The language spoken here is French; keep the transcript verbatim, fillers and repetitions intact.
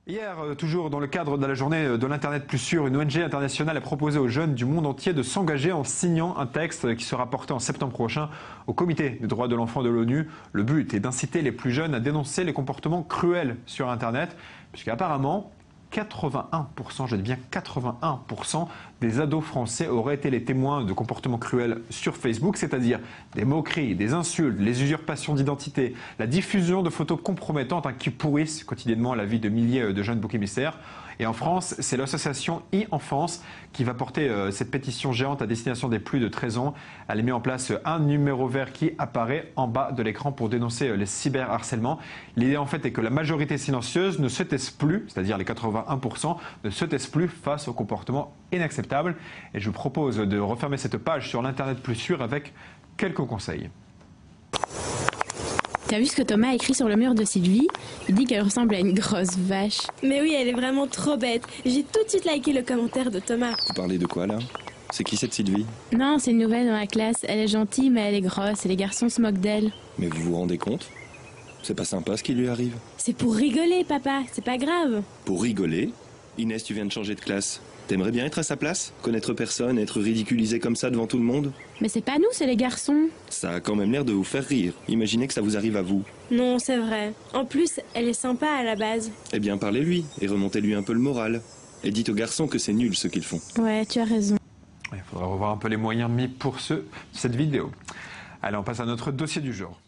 Hier, toujours dans le cadre de la journée de l'Internet plus sûr, une O N G internationale a proposé aux jeunes du monde entier de s'engager en signant un texte qui sera porté en septembre prochain au Comité des droits de l'enfant de l'ONU. Le but est d'inciter les plus jeunes à dénoncer les comportements cruels sur Internet, puisqu'apparemment, quatre-vingt-un pour cent, je dis bien quatre-vingt-un pour cent des ados français auraient été les témoins de comportements cruels sur Facebook, c'est-à-dire des moqueries, des insultes, les usurpations d'identité, la diffusion de photos compromettantes hein, qui pourrissent quotidiennement la vie de milliers de jeunes boucs émissaires. Et en France, c'est l'association e-Enfance qui va porter euh, cette pétition géante à destination des plus de treize ans. Elle met en place un numéro vert qui apparaît en bas de l'écran pour dénoncer euh, les cyberharcèlements. L'idée en fait est que la majorité silencieuse ne se taise plus, c'est-à-dire les quatre-vingt-un pour cent, ne se taise plus face aux comportements inacceptables. Et je vous propose de refermer cette page sur l'Internet plus sûr avec quelques conseils. T'as vu ce que Thomas a écrit sur le mur de Sylvie? Il dit qu'elle ressemble à une grosse vache. Mais oui, elle est vraiment trop bête. J'ai tout de suite liké le commentaire de Thomas. Vous parlez de quoi là? C'est qui cette Sylvie? Non, c'est une nouvelle dans la classe. Elle est gentille, mais elle est grosse et les garçons se moquent d'elle. Mais vous vous rendez compte? C'est pas sympa ce qui lui arrive. C'est pour rigoler, papa. C'est pas grave. Pour rigoler? Inès, tu viens de changer de classe. T'aimerais bien être à sa place? Connaître personne, être ridiculisé comme ça devant tout le monde? Mais c'est pas nous, c'est les garçons. Ça a quand même l'air de vous faire rire. Imaginez que ça vous arrive à vous. Non, c'est vrai. En plus, elle est sympa à la base. Eh bien, parlez-lui et remontez-lui un peu le moral. Et dites aux garçons que c'est nul ce qu'ils font. Ouais, tu as raison. Il faudra revoir un peu les moyens mis pour ce, cette vidéo. Allez, on passe à notre dossier du jour.